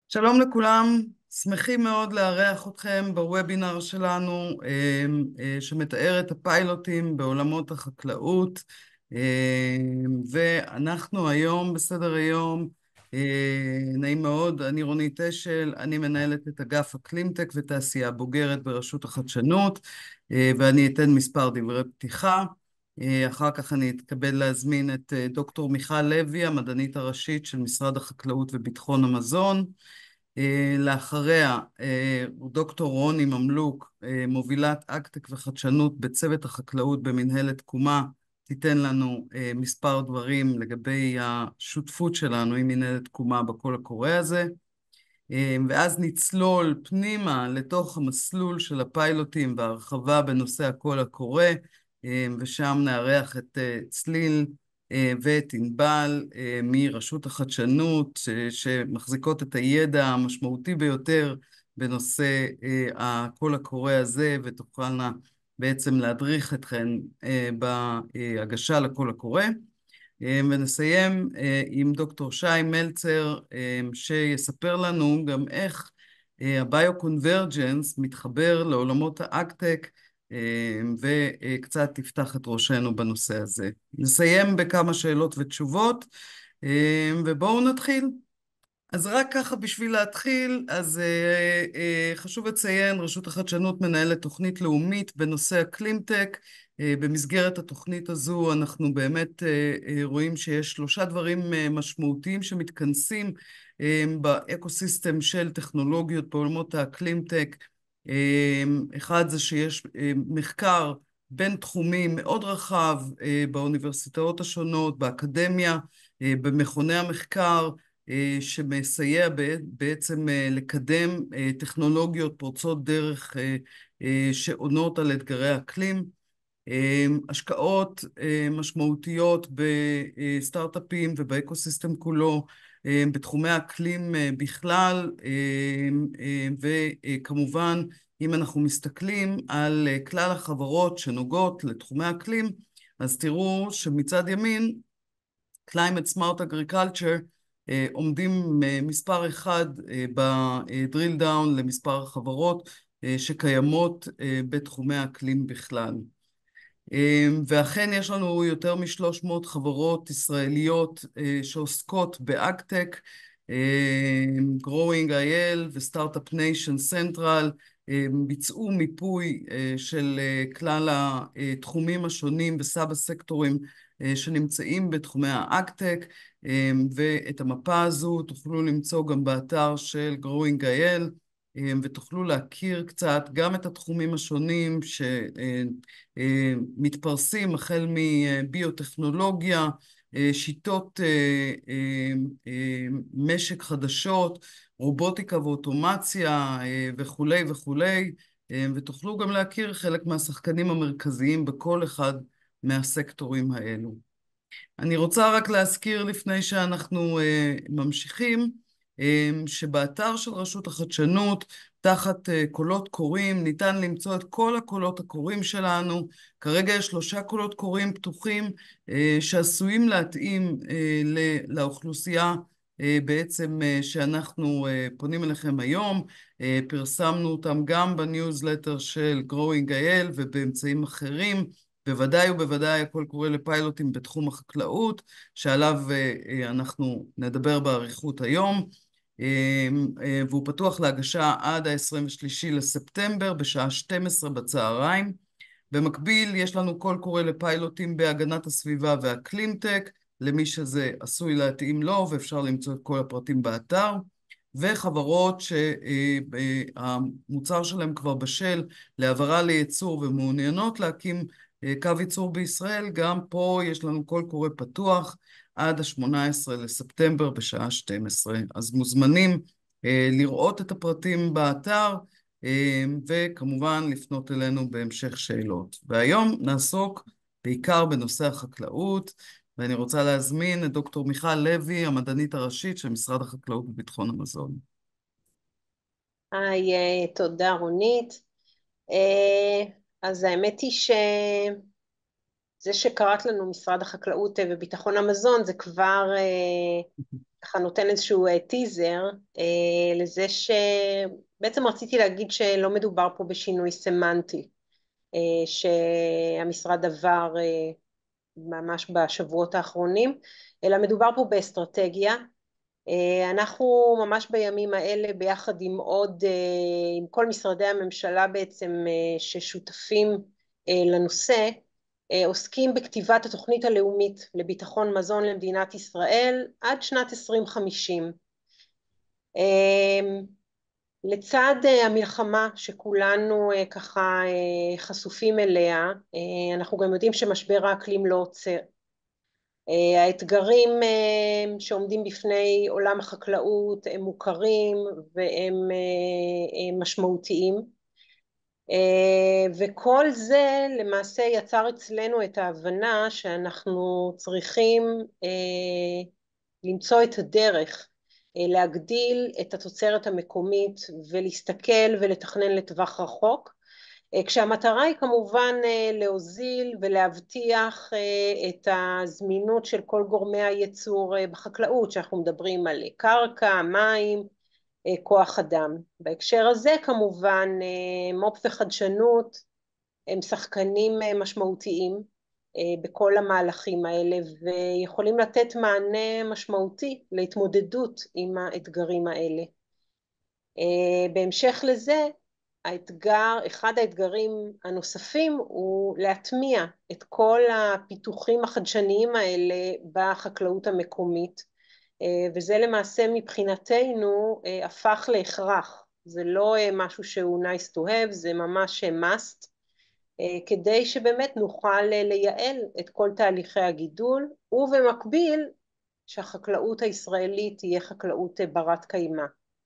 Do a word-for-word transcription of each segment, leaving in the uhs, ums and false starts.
שלום לכולם, שמחים מאוד לארח אתכם בוובינר שלנו אה, אה, שמתאר את הפיילוטים בעולמות החקלאות. אה, ואנחנו היום בסדר היום, אה, נעים מאוד, אני רונית אשל, אני מנהלת את אגף אקלימטק ותעשייה בוגרת ברשות החדשנות, אה, ואני אתן מספר דברי פתיחה. אה, אחר כך אני אתכבד להזמין את אה, דוקטור מיכל לוי, המדענית הראשית של משרד החקלאות וביטחון המזון. אה, לאחריה אה, דוקטור רוני ממלוק, אה, מובילת אקטק וחדשנות בצוות החקלאות במנהלת תקומה, תיתן לנו אה, מספר דברים לגבי השותפות שלנו עם מנהלת תקומה בקול הקורא הזה. אה, ואז נצלול פנימה לתוך המסלול של הפיילוטים והרחבה בנושא הקול הקורא, אה, ושם נארח את אה, צליל אה, ואת ענבל אה, מרשות החדשנות, ש- שמחזיקות את הידע המשמעותי ביותר בנושא אה, הקול הקורא הזה, ותוכלנה בעצם להדריך אתכן אה, בהגשה לקול הקורא. אה, ונסיים אה, עם דוקטור שי מלצר, אה, שיספר לנו גם איך אה, הביו-קונברג'נס מתחבר לעולמות האקטק, אה, וקצת תפתח את ראשנו בנושא הזה. נסיים בכמה שאלות ותשובות, אה, ובואו נתחיל. אז רק ככה בשביל להתחיל, אז אה, אה, חשוב לציין, רשות החדשנות מנהלת תוכנית לאומית בנושא אקלימטק. אה, במסגרת התוכנית הזו אנחנו באמת אה, אה, רואים שיש שלושה דברים אה, משמעותיים שמתכנסים אה, באקוסיסטם של טכנולוגיות בעולמות האקלימטק. אה, אחד זה שיש אה, מחקר בין תחומי מאוד רחב אה, באוניברסיטאות השונות, באקדמיה, אה, במכוני המחקר, אה, שמסייע בע- בעצם אה, לקדם אה, טכנולוגיות פורצות דרך אה, אה, שעונות על אתגרי אקלים. אה, השקעות אה, משמעותיות בסטארט-אפים ובאקוסיסטם כולו, אה, בתחומי האקלים אה, בכלל, אה, אה, וכמובן אם אנחנו מסתכלים על אה, כלל החברות שנוגעות לתחומי האקלים, אז תראו שמצד ימין Climate Smart Agriculture אה, עומדים אה, מספר אחד ב-drill down למספר החברות אה, שקיימות אה, בתחומי האקלים בכלל. אה, ואכן יש לנו יותר משלוש מאות חברות ישראליות אה, שעוסקות באגטק, אה, Growing איי אל וסטארט-אפ ניישן סנטרל אה, ביצעו מיפוי אה, של אה, כלל התחומים השונים וסאב הסקטורים אה, שנמצאים בתחומי האגטק, אה, ואת המפה הזו תוכלו למצוא גם באתר של Growing איי אל, אה, ותוכלו להכיר קצת גם את התחומים השונים ש... אה, אה, מתפרסים החל מביוטכנולוגיה, אה, שיטות אה, אה, אה, משק חדשות, רובוטיקה ואוטומציה אה, וכולי וכולי, אה, ותוכלו גם להכיר חלק מהשחקנים המרכזיים בכל אחד מהסקטורים האלו. אני רוצה רק להזכיר לפני שאנחנו אה, ממשיכים, אה, שבאתר של רשות החדשנות, תחת אה, קולות קוראים, ניתן למצוא את כל הקולות הקוראים שלנו. כרגע יש שלושה קולות קוראים פתוחים אה, שעשויים להתאים אה, ל- לאוכלוסייה אה, בעצם אה, שאנחנו אה, פונים אליכם היום. אה, פרסמנו אותם גם בניוזלטר של Growing איי אל ובאמצעים אחרים. בוודאי ובוודאי הכל קורא לפיילוטים בתחום החקלאות, שעליו אה, אה, אנחנו נדבר באריכות היום, אה, אה, והוא פתוח להגשה עד ה-עשרים ושלישי לספטמבר בשעה שתים עשרה בצהריים. במקביל יש לנו קול קורא לפיילוטים בהגנת הסביבה והקלימטק, למי שזה עשוי להתאים לו, ואפשר למצוא את כל הפרטים באתר. וחברות שהמוצר שלהם כבר בשל להעברה לייצור ומעוניינות להקים אה, קו ייצור בישראל, גם פה יש לנו קול קורא פתוח עד ה-שמונה עשרה לספטמבר בשעה שתים עשרה. אז מוזמנים אה, לראות את הפרטים באתר, אה, וכמובן לפנות אלינו בהמשך שאלות. והיום נעסוק בעיקר בנושא החקלאות, ואני רוצה להזמין את דוקטור מיכל לוי, המדענית הראשית של משרד החקלאות וביטחון המזון. היי, אה, תודה רונית. אה, אז האמת היא זה שקראת לנו משרד החקלאות וביטחון המזון, זה כבר ככה נותן איזשהו טיזר לזה שבעצם רציתי להגיד שלא מדובר פה בשינוי סמנטי, שהמשרד עבר ממש בשבועות האחרונים, אלא מדובר פה באסטרטגיה. אנחנו ממש בימים האלה ביחד עם עוד, עם כל משרדי הממשלה בעצם ששותפים לנושא, עוסקים בכתיבת התוכנית הלאומית לביטחון מזון למדינת ישראל עד שנת עשרים חמישים. לצד המלחמה שכולנו ככה חשופים אליה, אנחנו גם יודעים שמשבר האקלים לא עוצר. האתגרים שעומדים בפני עולם החקלאות הם מוכרים והם משמעותיים, וכל זה למעשה יצר אצלנו את ההבנה שאנחנו צריכים למצוא את הדרך להגדיל את התוצרת המקומית ולהסתכל ולתכנן לטווח רחוק, כשהמטרה היא כמובן להוזיל ולהבטיח את הזמינות של כל גורמי הייצור בחקלאות, שאנחנו מדברים על קרקע, מים, כוח אדם. בהקשר הזה כמובן מו"פ וחדשנות הם שחקנים משמעותיים בכל המהלכים האלה, ויכולים לתת מענה משמעותי להתמודדות עם האתגרים האלה. בהמשך לזה, האתגר, אחד האתגרים הנוספים הוא להטמיע את כל הפיתוחים החדשניים האלה בחקלאות המקומית, וזה למעשה מבחינתנו הפך להכרח. זה לא משהו שהוא nice to have, זה ממש must, כדי שבאמת נוכל לייעל את כל תהליכי הגידול, ובמקביל שהחקלאות הישראלית תהיה חקלאות ברת קיימא.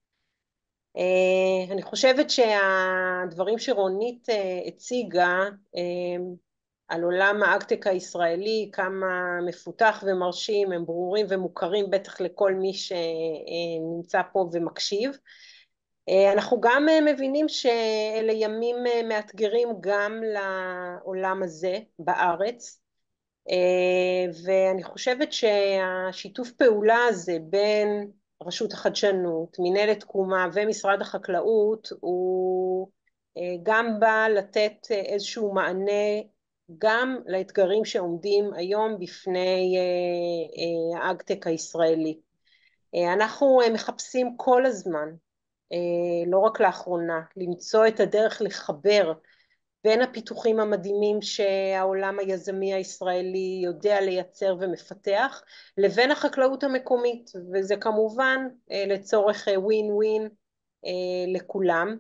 אני חושבת שהדברים שרונית הציגה על עולם האגטק הישראלי, כמה מפותח ומרשים, הם ברורים ומוכרים בטח לכל מי שנמצא פה ומקשיב. אנחנו גם מבינים שאלה ימים מאתגרים גם לעולם הזה בארץ, ואני חושבת שהשיתוף פעולה הזה בין רשות החדשנות, מנהלת תקומה ומשרד החקלאות הוא גם בא לתת איזשהו מענה גם לאתגרים שעומדים היום בפני האגטק הישראלי. אנחנו מחפשים כל הזמן, לא רק לאחרונה, למצוא את הדרך לחבר בין הפיתוחים המדהימים שהעולם היזמי הישראלי יודע לייצר ומפתח, לבין החקלאות המקומית, וזה כמובן לצורך ווין ווין לכולם.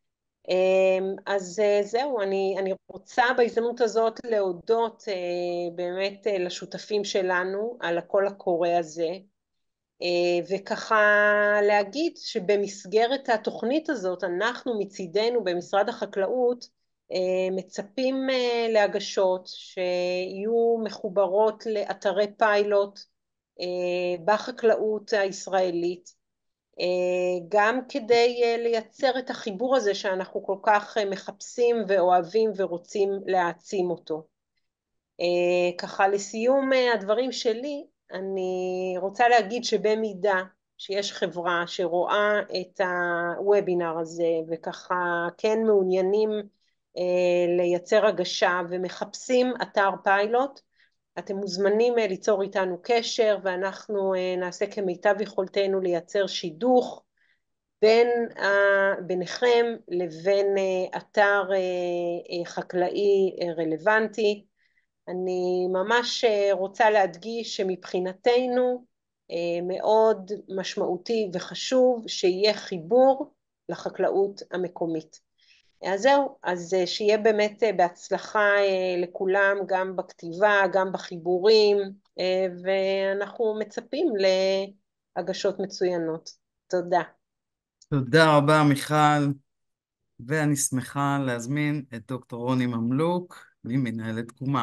אז זהו, אני, אני רוצה בהזדמנות הזאת להודות באמת לשותפים שלנו על הקול הקורא הזה, וככה להגיד שבמסגרת התוכנית הזאת אנחנו מצידנו במשרד החקלאות מצפים להגשות שיהיו מחוברות לאתרי פיילוט בחקלאות הישראלית, גם כדי לייצר את החיבור הזה שאנחנו כל כך מחפשים ואוהבים ורוצים להעצים אותו. ככה לסיום הדברים שלי, אני רוצה להגיד שבמידה שיש חברה שרואה את הוובינר הזה וככה כן מעוניינים לייצר הגשה ומחפשים אתר פיילוט, אתם מוזמנים ליצור איתנו קשר, ואנחנו נעשה כמיטב יכולתנו לייצר שידוך בין ביניכם לבין אתר חקלאי רלוונטי. אני ממש רוצה להדגיש שמבחינתנו מאוד משמעותי וחשוב שיהיה חיבור לחקלאות המקומית. אז זהו, אז שיהיה באמת בהצלחה לכולם, גם בכתיבה, גם בחיבורים, ואנחנו מצפים להגשות מצוינות. תודה. תודה רבה מיכל, ואני שמחה להזמין את דוקטור רוני ממלוק, ממנהלת תקומה.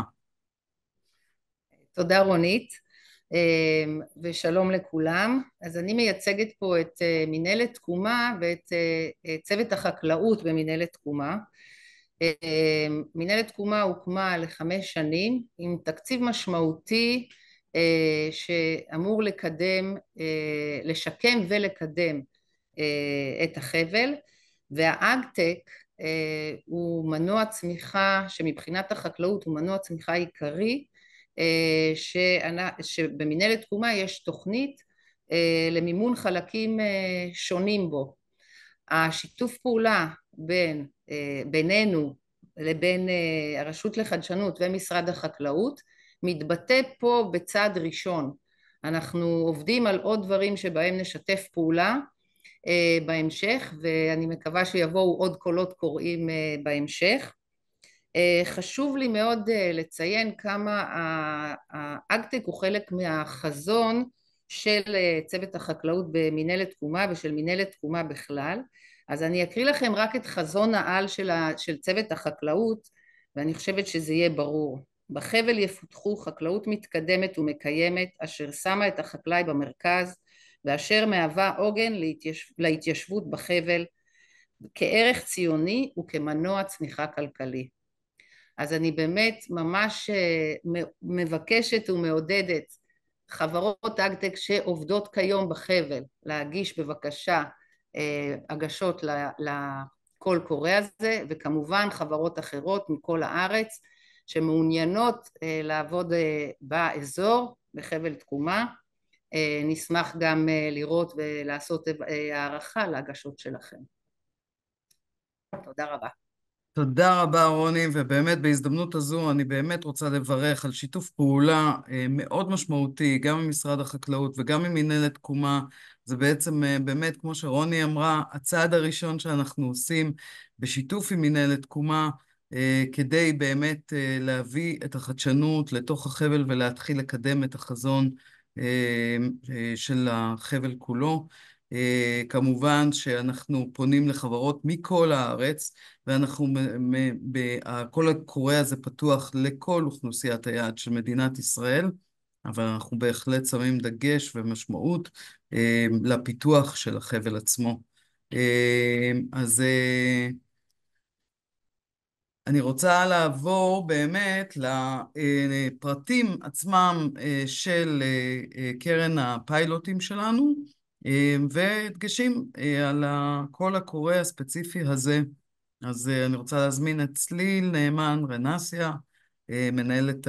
תודה רונית, ושלום לכולם. אז אני מייצגת פה את מנהלת תקומה ואת צוות החקלאות במנהלת תקומה. מנהלת תקומה הוקמה לחמש שנים עם תקציב משמעותי שאמור לקדם, לשקם ולקדם את החבל, והאגטק הוא מנוע צמיחה שמבחינת החקלאות הוא מנוע צמיחה עיקרי, שבמנהלת תקומה יש תוכנית למימון חלקים שונים בו. השיתוף פעולה בין, בינינו לבין הרשות לחדשנות ומשרד החקלאות מתבטא פה בצעד ראשון. אנחנו עובדים על עוד דברים שבהם נשתף פעולה בהמשך, ואני מקווה שיבואו עוד קולות קוראים בהמשך. חשוב לי מאוד לציין כמה האגטק הוא חלק מהחזון של צוות החקלאות במנהלת תקומה ושל מנהלת תקומה בכלל. אז אני אקריא לכם רק את חזון העל של, ה, של צוות החקלאות, ואני חושבת שזה יהיה ברור. בחבל יפותחו חקלאות מתקדמת ומקיימת, אשר שמה את החקלאי במרכז, ואשר מהווה עוגן להתיישב, להתיישבות בחבל, כערך ציוני וכמנוע צמיחה כלכלי. אז אני באמת ממש מבקשת ומעודדת חברות אגטק שעובדות כיום בחבל, להגיש בבקשה הגשות לקול קורא הזה, וכמובן חברות אחרות מכל הארץ שמעוניינות לעבוד באזור, בחבל תקומה. נשמח גם לראות ולעשות הערכה להגשות שלכם. תודה רבה. תודה רבה רוני, ובאמת בהזדמנות הזו אני באמת רוצה לברך על שיתוף פעולה מאוד משמעותי גם עם משרד החקלאות וגם עם מנהלת תקומה. זה בעצם באמת, כמו שרוני אמרה, הצעד הראשון שאנחנו עושים בשיתוף עם מנהלת תקומה כדי באמת להביא את החדשנות לתוך החבל ולהתחיל לקדם את החזון של החבל כולו. כמובן שאנחנו פונים לחברות מכל הארץ, ואנחנו, הקול הקורא הזה פתוח לכל אוכלוסיית היעד של מדינת ישראל, אבל אנחנו בהחלט שמים דגש ומשמעות לפיתוח של החבל עצמו. אז אני רוצה לעבור באמת לפרטים עצמם של קרן הפיילוטים שלנו, ודגשים על הקול הקורא הספציפי הזה. אז אני רוצה להזמין את צליל נאמן רנסיה, מנהלת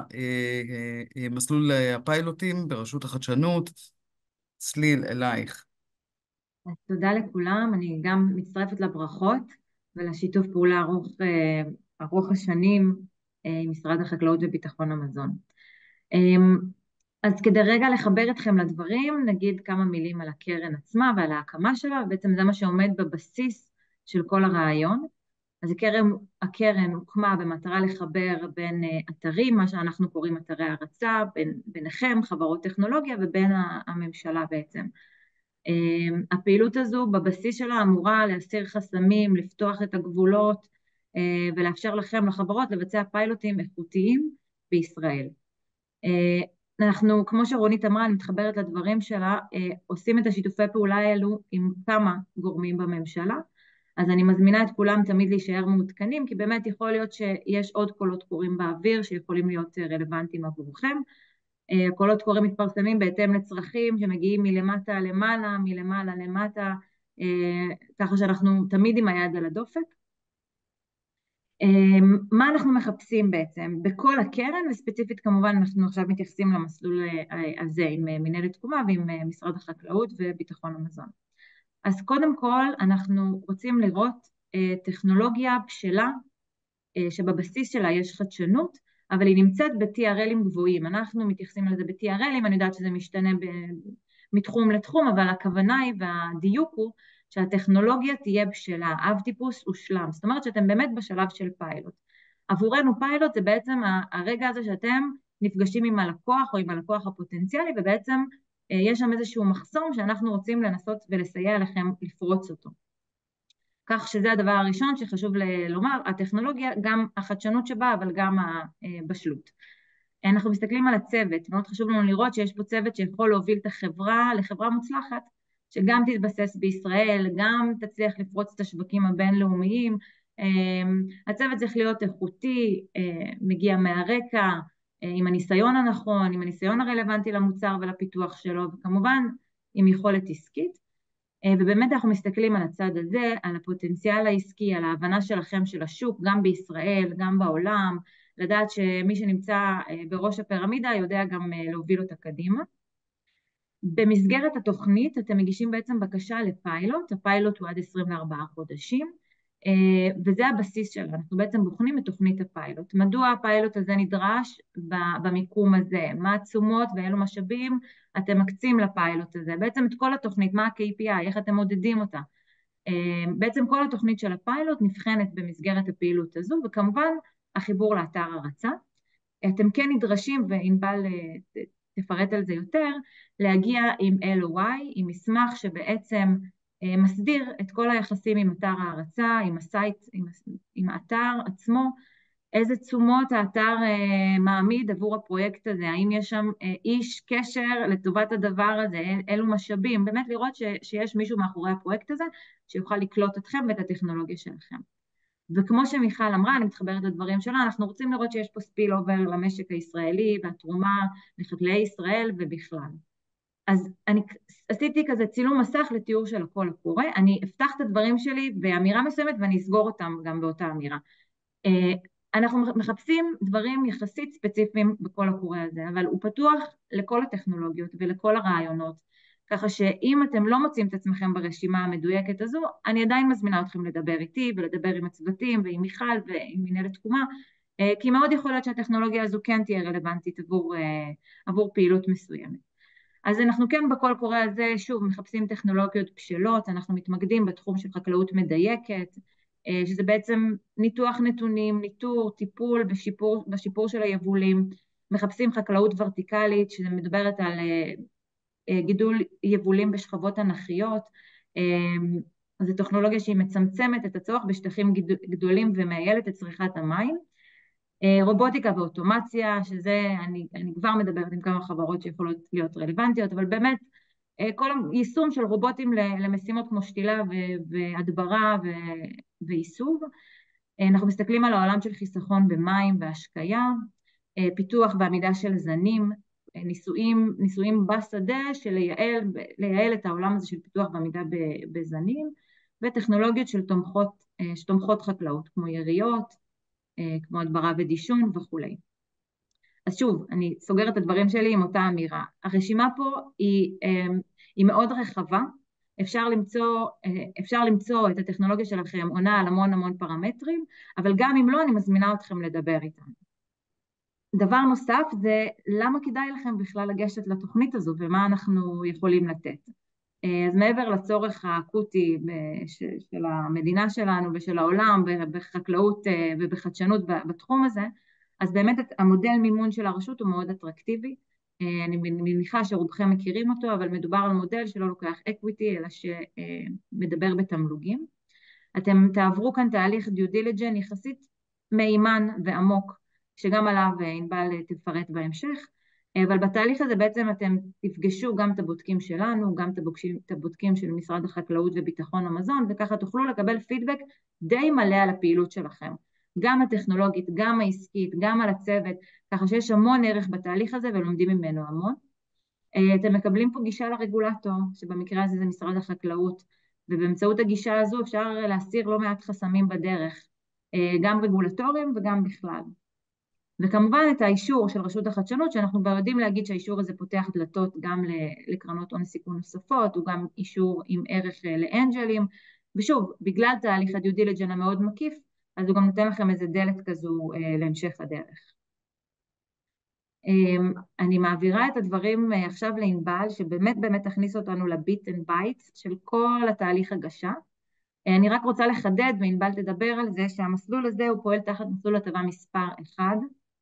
מסלול הפיילוטים ברשות החדשנות. צליל, אלייך. תודה לכולם, אני גם מצטרפת לברכות ולשיתוף פעולה ארוך, ארוך השנים עם משרד החקלאות וביטחון המזון. אז כדי רגע לחבר אתכם לדברים, נגיד כמה מילים על הקרן עצמה ועל ההקמה שלה, ובעצם זה מה שעומד בבסיס של כל הרעיון. אז הקרן, הקרן הוקמה במטרה לחבר בין אתרים, מה שאנחנו קוראים אתרי הרצה, בין, ביניכם, חברות טכנולוגיה, ובין הממשלה בעצם. הפעילות הזו בבסיס שלה אמורה להסיר חסמים, לפתוח את הגבולות, ולאפשר לכם, לחברות, לבצע פיילוטים איכותיים בישראל. אנחנו, כמו שרונית אמרה, אני מתחברת לדברים שלה, עושים את השיתופי פעולה האלו עם כמה גורמים בממשלה, אז אני מזמינה את כולם תמיד להישאר מעודכנים, כי באמת יכול להיות שיש עוד קולות קוראים באוויר שיכולים להיות רלוונטיים עבורכם. הקולות קוראים מתפרסמים בהתאם לצרכים שמגיעים מלמטה למעלה, מלמעלה למטה, ככה שאנחנו תמיד עם היד על הדופק. מה אנחנו מחפשים בעצם? בכל הקרן, וספציפית כמובן אנחנו עכשיו מתייחסים למסלול הזה עם מנהלת תקומה ועם משרד החקלאות וביטחון המזון. אז קודם כל אנחנו רוצים לראות טכנולוגיה בשלה, שבבסיס שלה יש חדשנות, אבל היא נמצאת ב-טי אר אל'ים גבוהים. אנחנו מתייחסים לזה ב-טי אר אל'ים, אני יודעת שזה משתנה מתחום לתחום, אבל הכוונה היא והדיוק הוא שהטכנולוגיה תהיה בשלה, אב טיפוס ושלם. זאת אומרת שאתם באמת בשלב של פיילוט. עבורנו פיילוט זה בעצם הרגע הזה שאתם נפגשים עם הלקוח או עם הלקוח הפוטנציאלי, ובעצם יש שם איזשהו מחסום שאנחנו רוצים לנסות ולסייע לכם לפרוץ אותו. כך שזה הדבר הראשון שחשוב לומר, הטכנולוגיה, גם החדשנות שבה, אבל גם הבשלות. אנחנו מסתכלים על הצוות, מאוד חשוב לנו לראות שיש פה צוות שיכול להוביל את החברה לחברה מוצלחת, שגם תתבסס בישראל, גם תצליח לפרוץ את השווקים הבינלאומיים, הצוות צריך להיות איכותי, מגיע מהרקע, עם הניסיון הנכון, עם הניסיון הרלוונטי למוצר ולפיתוח שלו, וכמובן עם יכולת עסקית. ובאמת אנחנו מסתכלים על הצד הזה, על הפוטנציאל העסקי, על ההבנה שלכם של השוק, גם בישראל, גם בעולם, לדעת שמי שנמצא בראש הפירמידה יודע גם להוביל אותה קדימה. במסגרת התוכנית אתם מגישים בעצם בקשה לפיילוט, הפיילוט הוא עד עשרים וארבעה חודשים, וזה הבסיס שלנו, אנחנו בעצם בוחנים את תוכנית הפיילוט. מדוע הפיילוט הזה נדרש במיקום הזה? מה התשומות ואילו משאבים אתם מקצים לפיילוט הזה? בעצם את כל התוכנית, מה ה-קיי פי איי, איך אתם מודדים אותה? בעצם כל התוכנית של הפיילוט נבחנת במסגרת הפעילות הזו, וכמובן החיבור לאתר הרצה. אתם כן נדרשים, וענבל תפרט על זה יותר, להגיע עם אל או איי, עם מסמך שבעצם מסדיר את כל היחסים עם אתר ההרצה, עם הסייט, עם, עם האתר עצמו, איזה תשומות האתר מעמיד עבור הפרויקט הזה, האם יש שם איש קשר לטובת הדבר הזה, אילו משאבים, באמת לראות ש, שיש מישהו מאחורי הפרויקט הזה, שיוכל לקלוט אתכם ואת הטכנולוגיה שלכם. וכמו שמיכל אמרה, אני מתחברת לדברים שלה, אנחנו רוצים לראות שיש פה ספיל אובר למשק הישראלי, והתרומה לחקלאי ישראל ובכלל. אז אני עשיתי כזה צילום מסך לתיאור של הקול הקורא, אני אפתח את הדברים שלי באמירה מסוימת ואני אסגור אותם גם באותה אמירה. אנחנו מחפשים דברים יחסית ספציפיים בקול הקורא הזה, אבל הוא פתוח לכל הטכנולוגיות ולכל הרעיונות, ככה שאם אתם לא מוצאים את עצמכם ברשימה המדויקת הזו, אני עדיין מזמינה אתכם לדבר איתי ולדבר עם הצוותים ועם מיכל ועם מנהלת תקומה, כי מאוד יכול להיות שהטכנולוגיה הזו כן תהיה רלוונטית עבור, עבור פעילות מסוימת. אז אנחנו כן בקול קורא הזה, שוב, מחפשים טכנולוגיות בשלות, אנחנו מתמקדים בתחום של חקלאות מדייקת, שזה בעצם ניתוח נתונים, ניטור, טיפול בשיפור, בשיפור של היבולים, מחפשים חקלאות ורטיקלית, שזה מדברת על גידול יבולים בשכבות אנכיות, זו טכנולוגיה שהיא מצמצמת את הצורך בשטחים גדולים ומייעלת את צריכת המים, רובוטיקה ואוטומציה, שזה, אני, אני כבר מדברת עם כמה חברות שיכולות להיות רלוונטיות, אבל באמת, כל יישום של רובוטים למשימות כמו שתילה והדברה ועיסוב. אנחנו מסתכלים על העולם של חיסכון במים והשקיה, פיתוח ועמידה של זנים, ניסויים, ניסויים בשדה של לייעל, לייעל את העולם הזה של פיתוח ועמידה בזנים, וטכנולוגיות של תומכות, שתומכות חקלאות, כמו יריות, כמו הדברה ודישון וכו'. אז שוב, אני סוגרת את הדברים שלי עם אותה אמירה. הרשימה פה היא, היא מאוד רחבה, אפשר למצוא, אפשר למצוא את הטכנולוגיה שלכם עונה על המון המון פרמטרים, אבל גם אם לא, אני מזמינה אתכם לדבר איתם. דבר נוסף זה למה כדאי לכם בכלל לגשת לתוכנית הזו ומה אנחנו יכולים לתת. אז מעבר לצורך האקוטי של המדינה שלנו ושל העולם בחקלאות ובחדשנות בתחום הזה, אז באמת המודל מימון של הרשות הוא מאוד אטרקטיבי, אני מניחה שרובכם מכירים אותו, אבל מדובר על מודל שלא לוקח אקוויטי, אלא שמדבר בתמלוגים. אתם תעברו כאן תהליך דיו דיליג'נס יחסית מהימן ועמוק, שגם עליו ענבל תפרט בהמשך, אבל בתהליך הזה בעצם אתם תפגשו גם את הבודקים שלנו, גם את הבודקים של משרד החקלאות וביטחון המזון, וככה תוכלו לקבל פידבק די מלא על הפעילות שלכם. גם הטכנולוגית, גם העסקית, גם על הצוות, ככה שיש המון ערך בתהליך הזה ולומדים ממנו המון. אתם מקבלים פה גישה לרגולטור, שבמקרה הזה זה משרד החקלאות, ובאמצעות הגישה הזו אפשר להסיר לא מעט חסמים בדרך, גם רגולטוריים וגם בכלל. וכמובן את האישור של רשות החדשנות, שאנחנו כבר יודעים להגיד שהאישור הזה פותח דלתות גם לקרנות הון סיכון נוספות, הוא גם אישור עם ערך לאנג'לים, ושוב, בגלל תהליך הדיו דיליג'נס המאוד מקיף, אז הוא גם נותן לכם איזה דלת כזו להמשך הדרך. אני מעבירה את הדברים עכשיו לענבל, שבאמת באמת תכניס אותנו לביט אנד בייט של כל התהליך הגשה. אני רק רוצה לחדד, וענבל תדבר על זה, שהמסלול הזה הוא פועל תחת מסלול הטבה מספר אחד,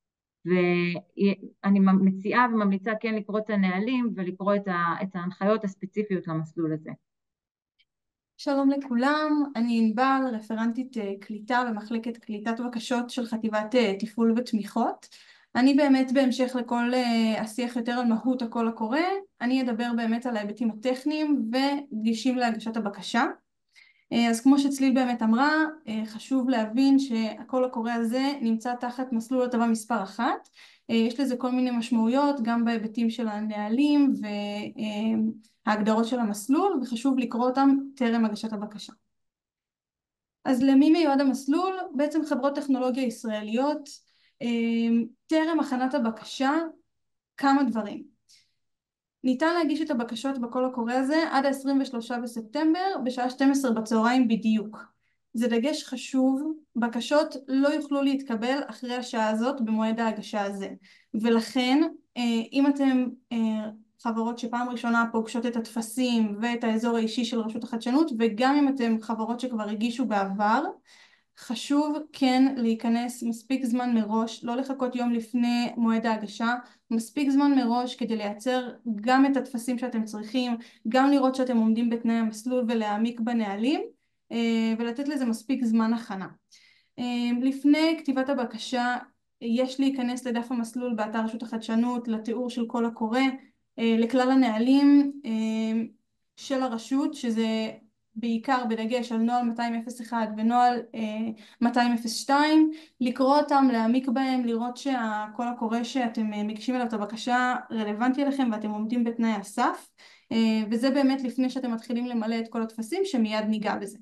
ואני מציעה וממליצה כן לקרוא את הנהלים ולקרוא את ההנחיות הספציפיות למסלול הזה. שלום לכולם, אני ענבל, רפרנטית קליטה במחלקת קליטת בקשות של חטיבת טיפול ותמיכות. אני באמת בהמשך לכל השיח יותר על מהות הקול הקורא, אני אדבר באמת על ההיבטים הטכניים ודגישים להגשת הבקשה. אז כמו שצליל באמת אמרה, חשוב להבין שהקול הקורא הזה נמצא תחת מסלול הטבה מספר אחת. יש לזה כל מיני משמעויות, גם בהיבטים של הנהלים וההגדרות של המסלול, וחשוב לקרוא אותם טרם הגשת הבקשה. אז למי מיועד המסלול? בעצם חברות טכנולוגיה ישראליות. טרם הכנת הבקשה, כמה דברים. ניתן להגיש את הבקשות בקול הקורא הזה עד ה-עשרים ושלושה בספטמבר בשעה שתים עשרה בצהריים בדיוק. זה דגש חשוב, בקשות לא יוכלו להתקבל אחרי השעה הזאת במועד ההגשה הזה. ולכן, אם אתם חברות שפעם ראשונה פוגשות את התפסים ואת האזור האישי של רשות החדשנות, וגם אם אתם חברות שכבר הגישו בעבר, חשוב כן להיכנס מספיק זמן מראש, לא לחכות יום לפני מועד ההגשה, מספיק זמן מראש כדי לייצר גם את התפסים שאתם צריכים, גם לראות שאתם עומדים בתנאי המסלול ולהעמיק בנהלים, ולתת לזה מספיק זמן הכנה. לפני כתיבת הבקשה, יש להיכנס לדף המסלול באתר רשות החדשנות, לתיאור של קול הקורא, לכלל הנהלים של הרשות, שזה בעיקר בדגש על נוהל מאתיים אפס אחת ונוהל מאתיים אפס שתיים, לקרוא אותם, להעמיק בהם, לראות שהקול הקורא שאתם מגישים אליו את הבקשה רלוונטי לכם ואתם עומדים בתנאי הסף, וזה באמת לפני שאתם מתחילים למלא את כל התפסים שמיד ניגע בזה.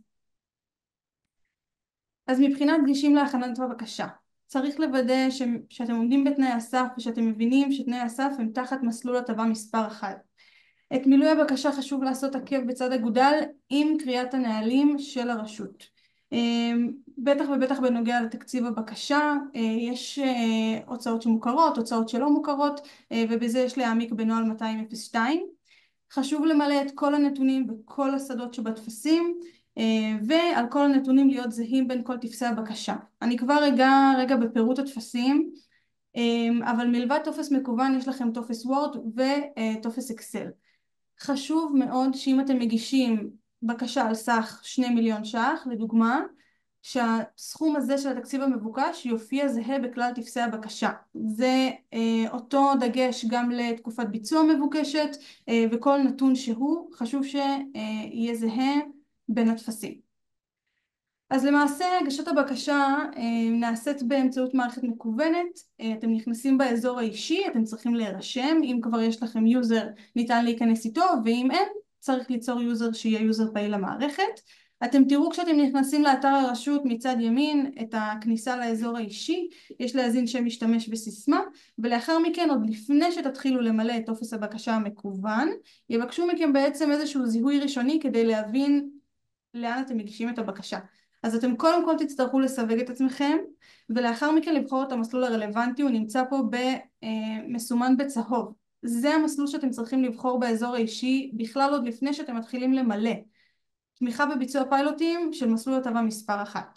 אז מבחינת דגשים להכנת הבקשה, צריך לוודא ש... שאתם עומדים בתנאי הסף ושאתם מבינים שתנאי הסף הם תחת מסלול הטבה מספר אחת. את מילוי הבקשה חשוב לעשות עקב בצד אגודל עם קריאת הנהלים של הרשות. בטח ובטח בנוגע לתקציב הבקשה, יש הוצאות שמוכרות, הוצאות שלא מוכרות, ובזה יש להעמיק בנוהל מאתיים אפס שתיים. חשוב למלא את כל הנתונים בכל השדות שבתפסים, ועל כל הנתונים להיות זהים בין כל תפסי הבקשה. אני כבר רגע, רגע בפירוט התפסים, אבל מלבד טופס מקוון יש לכם טופס וורד וטופס אקסל. חשוב מאוד שאם אתם מגישים בקשה על סך שני מיליון ש"ח, לדוגמה, שהסכום הזה של התקציב המבוקש יופיע זהה בכלל תפסי הבקשה. זה אה, אותו דגש גם לתקופת ביצוע מבוקשת, אה, וכל נתון שהוא חשוב שיהיה זהה בין התפסים. אז למעשה הגשת הבקשה אה, נעשית באמצעות מערכת מקוונת, אה, אתם נכנסים באזור האישי, אתם צריכים להירשם, אם כבר יש לכם יוזר ניתן להיכנס איתו, ואם אין צריך ליצור יוזר שיהיה יוזר פעיל למערכת. אתם תראו כשאתם נכנסים לאתר הרשות מצד ימין את הכניסה לאזור האישי, יש להזין שם משתמש וסיסמה, ולאחר מכן עוד לפני שתתחילו למלא את טופס הבקשה המקוון, יבקשו מכם בעצם איזשהו זיהוי ראשוני כדי להבין לאן אתם מגישים את הבקשה. אז אתם קודם כל תצטרכו לסווג את עצמכם, ולאחר מכן לבחור את המסלול הרלוונטי, הוא נמצא פה במסומן בצהוב. זה המסלול שאתם צריכים לבחור באזור האישי, בכלל עוד לפני שאתם מתחילים למלא. תמיכה בביצוע פיילוטים של מסלול הטבה מספר אחת.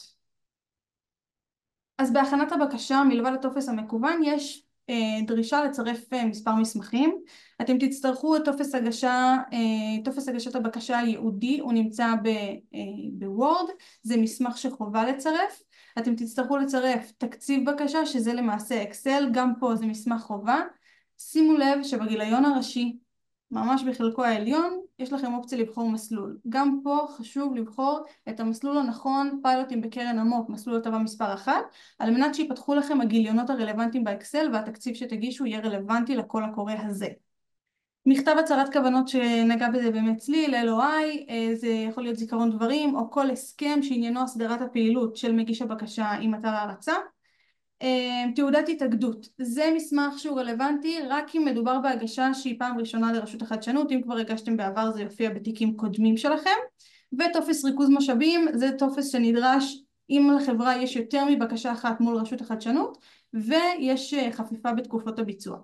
אז בהכנת הבקשה, מלבד הטופס המקוון, יש דרישה לצרף מספר מסמכים. אתם תצטרכו את טופס הגשה, טופס הגשת הבקשה הייעודי, הוא נמצא בוורד, זה מסמך שחובה לצרף. אתם תצטרכו לצרף תקציב בקשה, שזה למעשה אקסל, גם פה זה מסמך חובה. שימו לב שבגיליון הראשי, ממש בחלקו העליון, יש לכם אופציה לבחור מסלול. גם פה חשוב לבחור את המסלול הנכון, פיילוטים בקרן עמוק, מסלול הטבה מספר אחת, על מנת שיפתחו לכם הגיליונות הרלוונטיים באקסל, והתקציב שתגישו יהיה רלוונטי לקול הקורא הזה. מכתב הצהרת כוונות שנגע בזה באמת צליל, אל או איי, זה יכול להיות זיכרון דברים, או כל הסכם שעניינו הסדרת הפעילות של מגיש הבקשה עם אתר ההרצה. תעודת התאגדות, זה מסמך שהוא רלוונטי רק אם מדובר בהגשה שהיא פעם ראשונה לרשות החדשנות, אם כבר הגשתם בעבר זה יופיע בתיקים קודמים שלכם. וטופס ריכוז משאבים, זה טופס שנדרש אם לחברה יש יותר מבקשה אחת מול רשות החדשנות ויש חפיפה בתקופות הביצוע.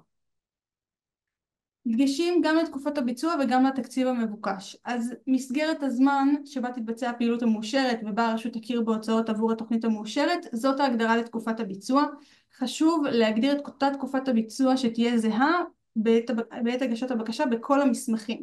דגשים גם לתקופת הביצוע וגם לתקציב המבוקש. אז מסגרת הזמן שבה תתבצע הפעילות המאושרת ובה הרשות תכיר בהוצאות עבור התוכנית המאושרת, זאת ההגדרה לתקופת הביצוע. חשוב להגדיר את אותה תקופת הביצוע שתהיה זהה בעת, בעת הגשת הבקשה בכל המסמכים.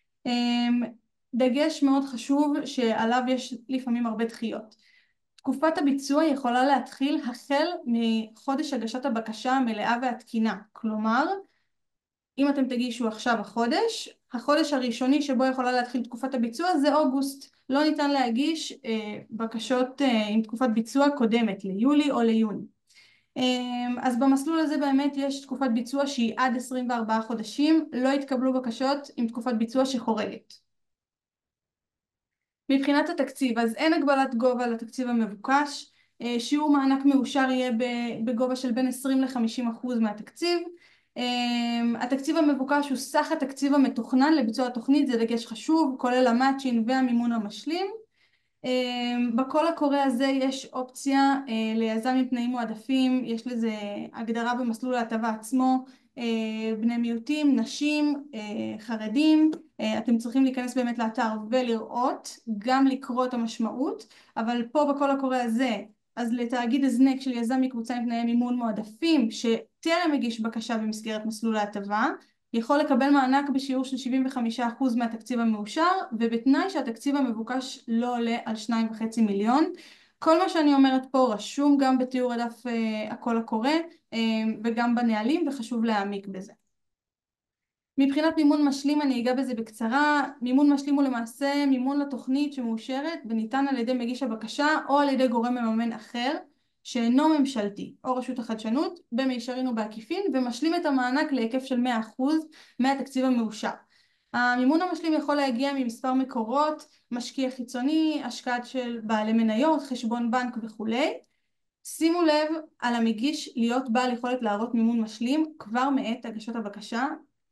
דגש מאוד חשוב שעליו יש לפעמים הרבה דחיות. תקופת הביצוע יכולה להתחיל החל מחודש הגשת הבקשה המלאה והתקינה, כלומר אם אתם תגישו עכשיו החודש, החודש הראשוני שבו יכולה להתחיל תקופת הביצוע זה אוגוסט, לא ניתן להגיש בקשות עם תקופת ביצוע קודמת ליולי או ליוני. אז במסלול הזה באמת יש תקופת ביצוע שהיא עד עשרים וארבעה חודשים, לא יתקבלו בקשות עם תקופת ביצוע שחורגת. מבחינת התקציב, אז אין הגבלת גובה לתקציב המבוקש, שיעור מענק מאושר יהיה בגובה של בין עשרים ל-חמישים אחוז מהתקציב. התקציב המבוקש הוא סך התקציב המתוכנן לביצוע התוכנית, זה דגש חשוב, כולל המאצ'ין והמימון המשלים. בקול הקורא הזה יש אופציה ליזם עם תנאים מועדפים, יש לזה הגדרה במסלול ההטבה עצמו, בני מיעוטים, נשים, חרדים. אתם צריכים להיכנס באמת לאתר ולראות, גם לקרוא את המשמעות, אבל פה בקול הקורא הזה, אז לתאגיד הזנק של יזם מקבוצה עם תנאי מימון מועדפים שטרם הגיש בקשה במסגרת מסלול ההטבה, יכול לקבל מענק בשיעור של שבעים וחמישה אחוז מהתקציב המאושר, ובתנאי שהתקציב המבוקש לא עולה על שניים וחצי מיליון. כל מה שאני אומרת פה רשום גם בתיאור הדף הקול הקורא וגם בנהלים, וחשוב להעמיק בזה. מבחינת מימון משלים אני אגע בזה בקצרה. מימון משלים הוא למעשה מימון לתוכנית שמאושרת וניתן על ידי מגיש הבקשה או על ידי גורם מממן אחר שאינו ממשלתי או רשות החדשנות במישרין או בעקיפין, ומשלים את המענק להיקף של מאה אחוז מהתקציב המאושר. המימון המשלים יכול להגיע ממספר מקורות, משקיע חיצוני, השקעת של בעלי מניות, חשבון בנק וכולי. שימו לב על המגיש להיות בעל יכולת להראות מימון משלים כבר מעת הגשת הבקשה,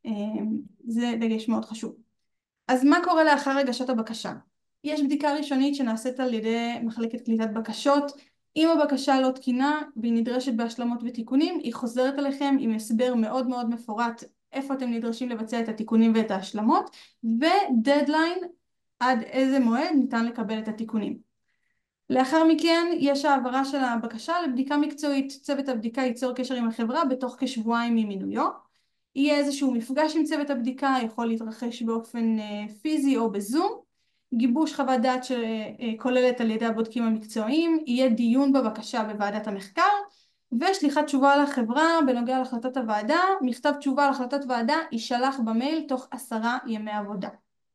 זה דגש מאוד חשוב. אז מה קורה לאחר הגשת הבקשה? יש בדיקה ראשונית שנעשית על ידי מחלקת קליטת בקשות. אם הבקשה לא תקינה והיא נדרשת בהשלמות ותיקונים, היא חוזרת אליכם עם הסבר מאוד מאוד מפורט איפה אתם נדרשים לבצע את התיקונים ואת ההשלמות, ודדליין עד איזה מועד ניתן לקבל את התיקונים. לאחר מכן יש העברה של הבקשה לבדיקה מקצועית. צוות הבדיקה ייצור קשר עם החברה בתוך כשבועיים ממינויו. יהיה איזשהו מפגש עם צוות הבדיקה, יכול להתרחש באופן פיזי או בזום. גיבוש חוות דעת שכוללת על ידי הבודקים המקצועיים, יהיה דיון בבקשה בוועדת המחקר, ושליחת תשובה לחברה בנוגע להחלטת הוועדה. מכתב תשובה על החלטת ועדה יישלח במייל תוך עשרה ימי עבודה.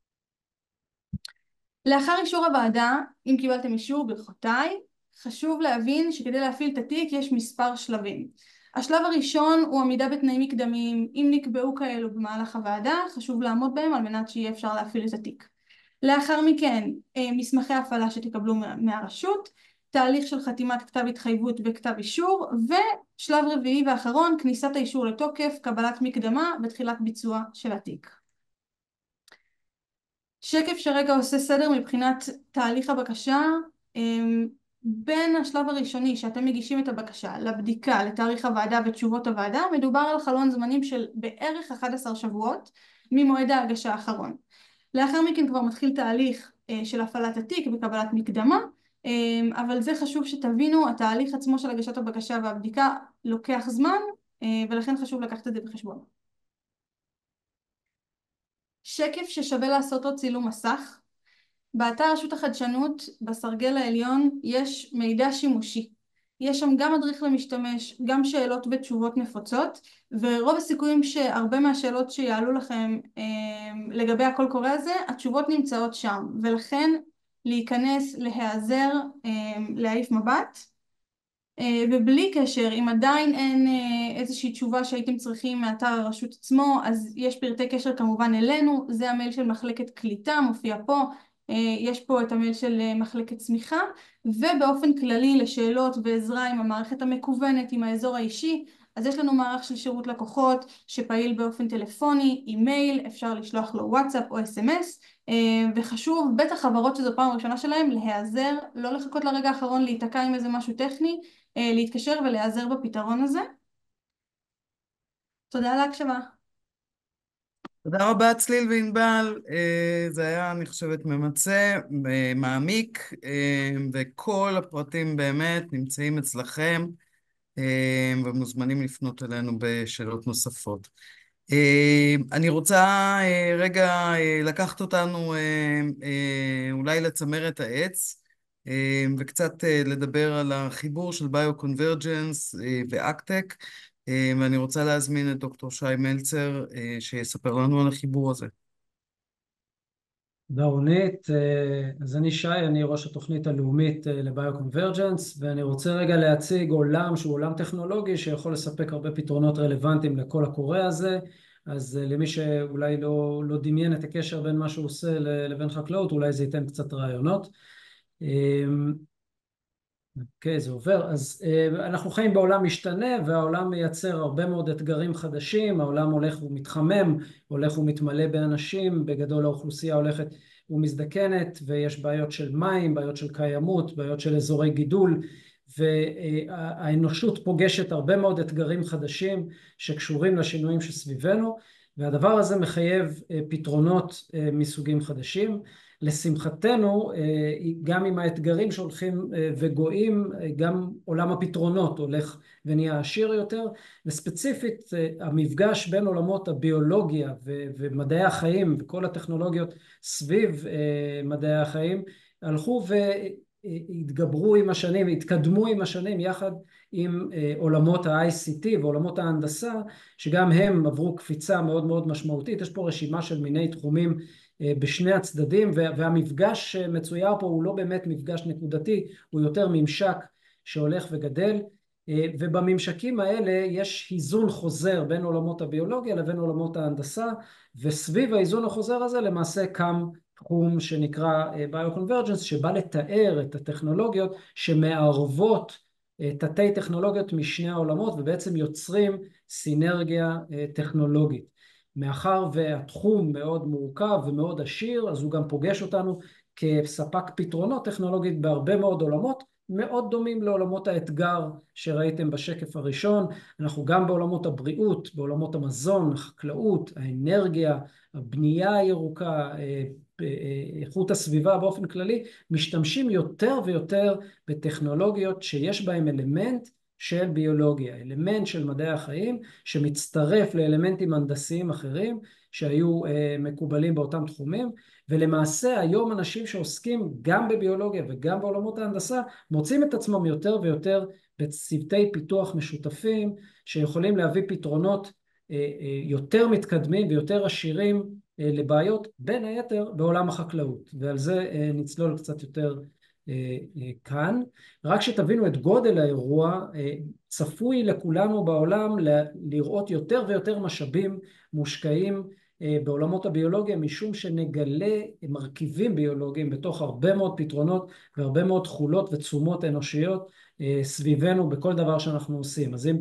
לאחר אישור הוועדה, אם קיבלתם אישור, ברכותיי. חשוב להבין שכדי להפעיל את התיק יש מספר שלבים. השלב הראשון הוא עמידה בתנאים מקדמיים. אם נקבעו כאלו במהלך הוועדה, חשוב לעמוד בהם על מנת שיהיה אפשר להפעיל את התיק. לאחר מכן, מסמכי הפעלה שתקבלו מהרשות, תהליך של חתימת כתב התחייבות וכתב אישור, ושלב רביעי ואחרון, כניסת האישור לתוקף, קבלת מקדמה ותחילת ביצוע של התיק. שקף שרגע עושה סדר מבחינת תהליך הבקשה. בין השלב הראשוני שאתם מגישים את הבקשה לבדיקה, לתאריך הוועדה ותשובות הוועדה, מדובר על חלון זמנים של בערך אחד עשר שבועות ממועד ההגשה האחרון. לאחר מכן כבר מתחיל תהליך של הפעלת התיק וקבלת מקדמה, אבל זה חשוב שתבינו, התהליך עצמו של הגשת הבקשה והבדיקה לוקח זמן, ולכן חשוב לקחת את זה בחשבון. שקף ששווה לעשות לו צילום מסך. באתר רשות החדשנות בסרגל העליון יש מידע שימושי. יש שם גם מדריך למשתמש, גם שאלות ותשובות נפוצות, ורוב הסיכויים שהרבה מהשאלות שיעלו לכם אה, לגבי הקול קורא הזה, התשובות נמצאות שם, ולכן להיכנס, להיעזר, אה, להעיף מבט, אה, ובלי קשר, אם עדיין אין אה, איזושהי תשובה שהייתם צריכים מאתר הרשות עצמו, אז יש פרטי קשר כמובן אלינו, זה המייל של מחלקת קליטה, מופיע פה, יש פה את המייל של מחלקת צמיחה, ובאופן כללי לשאלות ועזרה עם המערכת המקוונת, עם האזור האישי, אז יש לנו מערך של שירות לקוחות שפעיל באופן טלפוני, אימייל, אפשר לשלוח לו וואטסאפ או אס אם אס, וחשוב, בטח חברות שזו פעם ראשונה שלהם, להיעזר, לא לחכות לרגע האחרון להיתקע עם איזה משהו טכני, להתקשר ולהיעזר בפתרון הזה. תודה על ההקשבה. תודה רבה צליל וענבל, זה היה אני חושבת ממצה, מעמיק, וכל הפרטים באמת נמצאים אצלכם ומוזמנים לפנות אלינו בשאלות נוספות. אני רוצה רגע לקחת אותנו אולי לצמרת העץ וקצת לדבר על החיבור של ביו-קונברג'נס ואקטק, ואני רוצה להזמין את דוקטור שי מלצר שיספר לנו על החיבור הזה. תודה רונית. אז אני שי, אני ראש התוכנית הלאומית לביו-קונברג'נס, ואני רוצה רגע להציג עולם שהוא עולם טכנולוגי שיכול לספק הרבה פתרונות רלוונטיים לכל הקורא הזה. אז למי שאולי לא, לא דמיין את הקשר בין מה שהוא עושה לבין חקלאות, אולי זה ייתן קצת רעיונות. אוקיי, זה עובר. אז uh, אנחנו חיים בעולם משתנה, והעולם מייצר הרבה מאוד אתגרים חדשים. העולם הולך ומתחמם, הולך ומתמלא באנשים, בגדול האוכלוסייה הולכת ומזדקנת, ויש בעיות של מים, בעיות של קיימות, בעיות של אזורי גידול, והאנושות פוגשת הרבה מאוד אתגרים חדשים שקשורים לשינויים שסביבנו, והדבר הזה מחייב uh, פתרונות uh, מסוגים חדשים. לשמחתנו, גם עם האתגרים שהולכים וגואים, גם עולם הפתרונות הולך ונהיה עשיר יותר, וספציפית המפגש בין עולמות הביולוגיה ומדעי החיים וכל הטכנולוגיות סביב מדעי החיים הלכו והתגברו עם השנים, התקדמו עם השנים יחד עם עולמות ה-איי סי טי ועולמות ההנדסה, שגם הם עברו קפיצה מאוד מאוד משמעותית. יש פה רשימה של מיני תחומים בשני הצדדים, והמפגש שמצויר פה הוא לא באמת מפגש נקודתי, הוא יותר ממשק שהולך וגדל, ובממשקים האלה יש איזון חוזר בין עולמות הביולוגיה לבין עולמות ההנדסה, וסביב האיזון החוזר הזה למעשה קם תחום שנקרא ביו-קונברג'נס, שבא לתאר את הטכנולוגיות שמערבות תתי טכנולוגיות משני העולמות, ובעצם יוצרים סינרגיה טכנולוגית. מאחר והתחום מאוד מורכב ומאוד עשיר, אז הוא גם פוגש אותנו כספק פתרונות טכנולוגית בהרבה מאוד עולמות, מאוד דומים לעולמות האתגר שראיתם בשקף הראשון. אנחנו גם בעולמות הבריאות, בעולמות המזון, החקלאות, האנרגיה, הבנייה הירוקה, איכות הסביבה באופן כללי, משתמשים יותר ויותר בטכנולוגיות שיש בהם אלמנט של ביולוגיה, אלמנט של מדעי החיים שמצטרף לאלמנטים הנדסיים אחרים שהיו אה, מקובלים באותם תחומים, ולמעשה היום אנשים שעוסקים גם בביולוגיה וגם בעולמות ההנדסה מוצאים את עצמם יותר ויותר בצוותי פיתוח משותפים שיכולים להביא פתרונות אה, אה, יותר מתקדמים ויותר עשירים אה, לבעיות, בין היתר בעולם החקלאות, ועל זה אה, נצלול קצת יותר כאן. רק שתבינו את גודל האירוע, צפוי לכולנו בעולם לראות יותר ויותר משאבים מושקעים בעולמות הביולוגיה, משום שנגלה מרכיבים ביולוגיים בתוך הרבה מאוד פתרונות והרבה מאוד תכולות ותשומות אנושיות סביבנו בכל דבר שאנחנו עושים. אז אם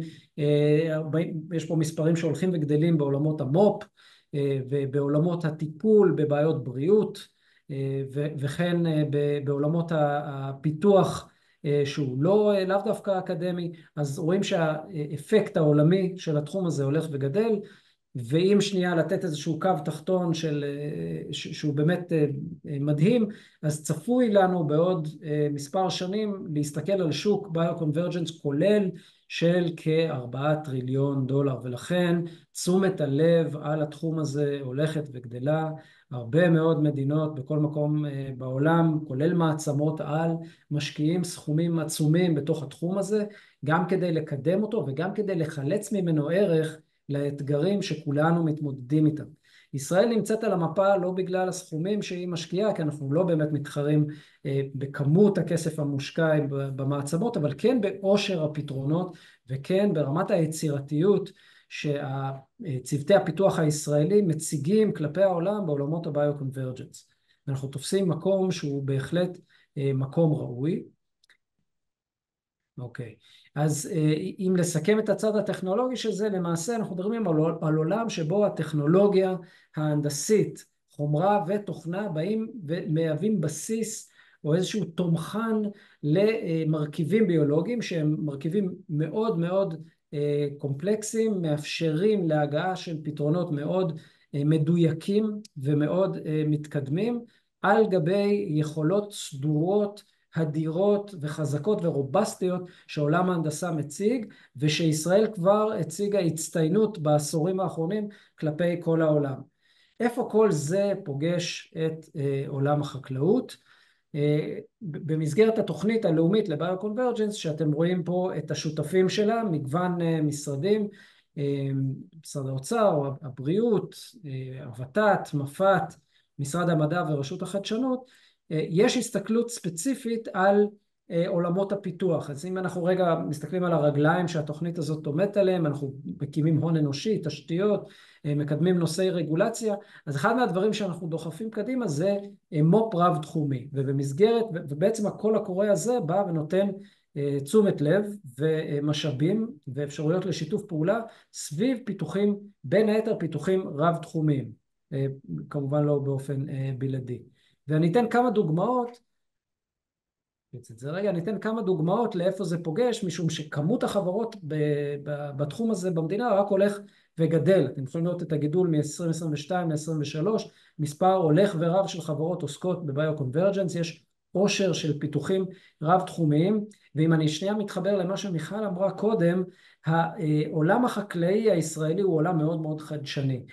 יש פה מספרים שהולכים וגדלים בעולמות המו"פ ובעולמות הטיפול בבעיות בריאות, וכן בעולמות הפיתוח שהוא לא לאו דווקא אקדמי, אז רואים שהאפקט העולמי של התחום הזה הולך וגדל. ואם שנייה לתת איזשהו קו תחתון של, שהוא באמת מדהים, אז צפוי לנו בעוד מספר שנים להסתכל על שוק ביו-קונברג'נס כולל של כארבעה טריליון דולר, ולכן תשומת הלב על התחום הזה הולכת וגדלה. הרבה מאוד מדינות בכל מקום בעולם, כולל מעצמות על, משקיעים סכומים עצומים בתוך התחום הזה, גם כדי לקדם אותו וגם כדי לחלץ ממנו ערך לאתגרים שכולנו מתמודדים איתם. ישראל נמצאת על המפה לא בגלל הסכומים שהיא משקיעה, כי אנחנו לא באמת מתחרים בכמות הכסף המושקע במעצמות, אבל כן בעושר הפתרונות וכן ברמת היצירתיות שצוותי הפיתוח הישראלים מציגים כלפי העולם בעולמות הביו-קונברג'נס. אנחנו תופסים מקום שהוא בהחלט מקום ראוי. אוקיי, אז אם לסכם את הצד הטכנולוגי של זה, למעשה אנחנו מדברים על עולם שבו הטכנולוגיה ההנדסית, חומרה ותוכנה באים ומהווים בסיס או איזשהו תומכן למרכיבים ביולוגיים שהם מרכיבים מאוד מאוד קומפלקסיים, מאפשרים להגעה של פתרונות מאוד מדויקים ומאוד מתקדמים על גבי יכולות סדורות, הדירות וחזקות ורובסטיות שעולם ההנדסה מציג, ושישראל כבר הציגה הצטיינות בעשורים האחרונים כלפי כל העולם. איפה כל זה פוגש את עולם החקלאות? במסגרת התוכנית הלאומית לביו-קונברג'נס, שאתם רואים פה את השותפים שלה, מגוון משרדים, משרד האוצר, הבריאות, הוות"ת, מפת, משרד המדע ורשות החדשנות, יש הסתכלות ספציפית על עולמות הפיתוח. אז אם אנחנו רגע מסתכלים על הרגליים שהתוכנית הזאת עומדת עליהם, אנחנו מקימים הון אנושי, תשתיות, מקדמים נושאי רגולציה, אז אחד מהדברים שאנחנו דוחפים קדימה זה מו"פ רב תחומי, ובמסגרת, ובעצם הקול הקורא הזה בא ונותן תשומת לב ומשאבים ואפשרויות לשיתוף פעולה סביב פיתוחים, בין היתר פיתוחים רב תחומיים, כמובן לא באופן בלעדי. ואני אתן כמה דוגמאות, זה רגע, אני אתן כמה דוגמאות לאיפה זה פוגש, משום שכמות החברות בתחום הזה במדינה רק הולך וגדל. אתם יכולים לראות את הגידול מ-עשרים עשרים ושתיים ל-עשרים ושלוש, מספר הולך ורב של חברות עוסקות בביו-קונברג'נס, יש עושר של פיתוחים רב תחומיים, ואם אני שנייה מתחבר למה שמיכל אמרה קודם, העולם החקלאי הישראלי הוא עולם מאוד מאוד חדשני.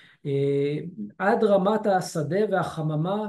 עד רמת השדה והחממה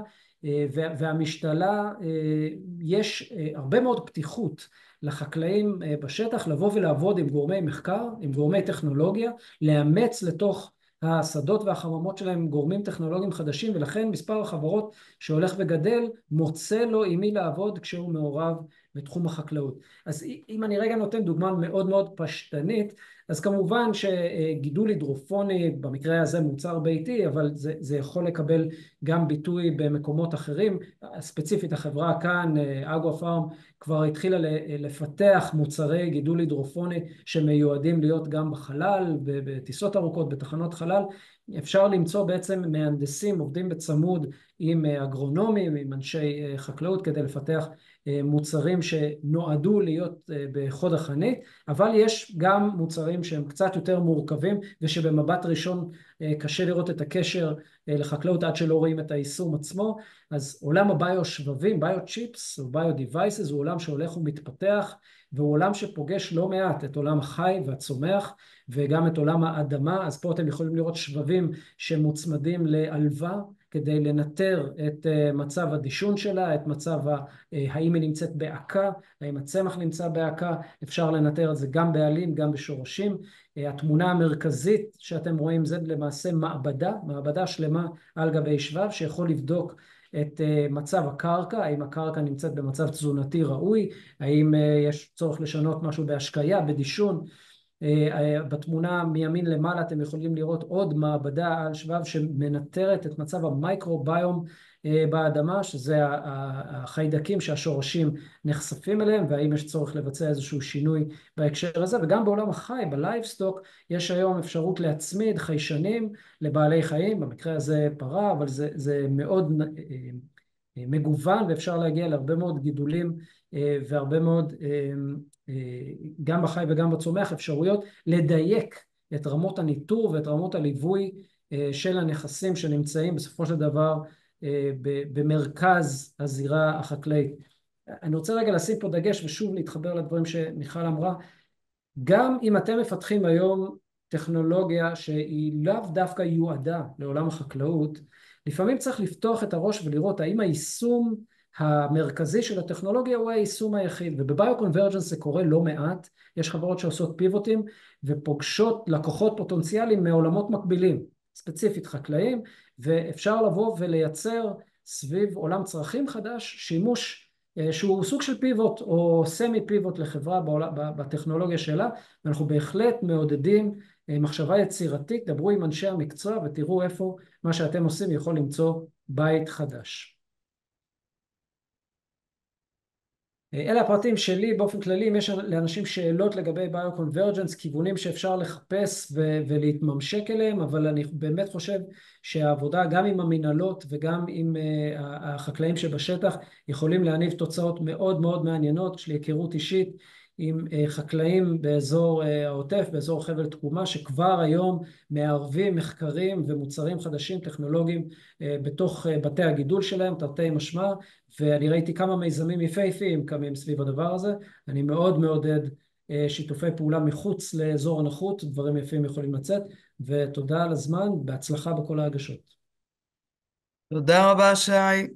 והמשתלה יש הרבה מאוד פתיחות לחקלאים בשטח לבוא ולעבוד עם גורמי מחקר, עם גורמי טכנולוגיה, לאמץ לתוך השדות והחממות שלהם גורמים טכנולוגיים חדשים, ולכן מספר החברות שהולך וגדל מוצא לו עם מי לעבוד כשהוא מעורב בתחום החקלאות. אז אם אני רגע נותן דוגמה מאוד מאוד פשטנית, אז כמובן שגידול הידרופוני במקרה הזה מוצר ביתי, אבל זה, זה יכול לקבל גם ביטוי במקומות אחרים. ספציפית החברה כאן, אגרו פארם, כבר התחילה לפתח מוצרי גידול הידרופוני שמיועדים להיות גם בחלל, בטיסות ארוכות, בתחנות חלל. אפשר למצוא בעצם מהנדסים, עובדים בצמוד עם אגרונומים, עם אנשי חקלאות, כדי לפתח מוצרים שנועדו להיות בחוד החנית, אבל יש גם מוצרים שהם קצת יותר מורכבים, ושבמבט ראשון קשה לראות את הקשר לחקלאות עד שלא רואים את היישום עצמו. אז עולם הביו-שבבים, ביו-צ'יפס או ביו-דיווייסס, הוא עולם שהולך ומתפתח, והוא עולם שפוגש לא מעט את עולם החי והצומח, וגם את עולם האדמה. אז פה אתם יכולים לראות שבבים שמוצמדים לעלווה, כדי לנטר את מצב הדישון שלה, את מצב האם היא נמצאת בעקה, האם הצמח נמצא בעקה, אפשר לנטר את זה גם בעלים, גם בשורשים. התמונה המרכזית שאתם רואים זה למעשה מעבדה, מעבדה שלמה על גבי שבב, שיכול לבדוק את מצב הקרקע, האם הקרקע נמצאת במצב תזונתי ראוי, האם יש צורך לשנות משהו בהשקיה, בדישון. בתמונה מימין למעלה אתם יכולים לראות עוד מעבדה על שבב שמנטרת את מצב המייקרוביום באדמה, שזה החיידקים שהשורשים נחשפים אליהם, והאם יש צורך לבצע איזשהו שינוי בהקשר הזה. וגם בעולם החי, בלייבסטוק, יש היום אפשרות להצמיד חיישנים לבעלי חיים, במקרה הזה פרה, אבל זה, זה מאוד מגוון, ואפשר להגיע להרבה מאוד גידולים והרבה מאוד, גם בחי וגם בצומח, אפשרויות לדייק את רמות הניטור ואת רמות הליווי של הנכסים שנמצאים בסופו של דבר במרכז הזירה החקלאית. אני רוצה רגע לשים פה דגש ושוב להתחבר לדברים שמיכל אמרה. גם אם אתם מפתחים היום טכנולוגיה שהיא לאו דווקא יועדה לעולם החקלאות, לפעמים צריך לפתוח את הראש ולראות האם היישום המרכזי של הטכנולוגיה הוא היישום היחיד. ובביו-קונברג'נס זה קורה לא מעט. יש חברות שעושות פיבוטים ופוגשות לקוחות פוטנציאליים מעולמות מקבילים, ספציפית חקלאים, ואפשר לבוא ולייצר סביב עולם צרכים חדש שימוש שהוא סוג של פיבוט או סמי פיבוט לחברה בטכנולוגיה שלה. ואנחנו בהחלט מעודדים מחשבה יצירתית, דברו עם אנשי המקצוע ותראו איפה מה שאתם עושים יכול למצוא בית חדש. אלה הפרטים שלי באופן כללי. אם יש לאנשים שאלות לגבי ביו-קונברג'נס, כיוונים שאפשר לחפש ו- ולהתממשק אליהם, אבל אני באמת חושב שהעבודה גם עם המנהלות וגם עם uh, החקלאים שבשטח יכולים להניב תוצאות מאוד מאוד מעניינות. יש לי היכרות אישית עם uh, חקלאים באזור uh, העוטף, באזור חבל תקומה, שכבר היום מערבים מחקרים ומוצרים חדשים טכנולוגיים uh, בתוך uh, בתי הגידול שלהם, תרתי משמע, ואני ראיתי כמה מיזמים יפהפיים קמים סביב הדבר הזה. אני מאוד מעודד uh, שיתופי פעולה מחוץ לאזור הנוחות, דברים יפים יכולים לצאת, ותודה על הזמן, בהצלחה בכל ההגשות. תודה רבה שי.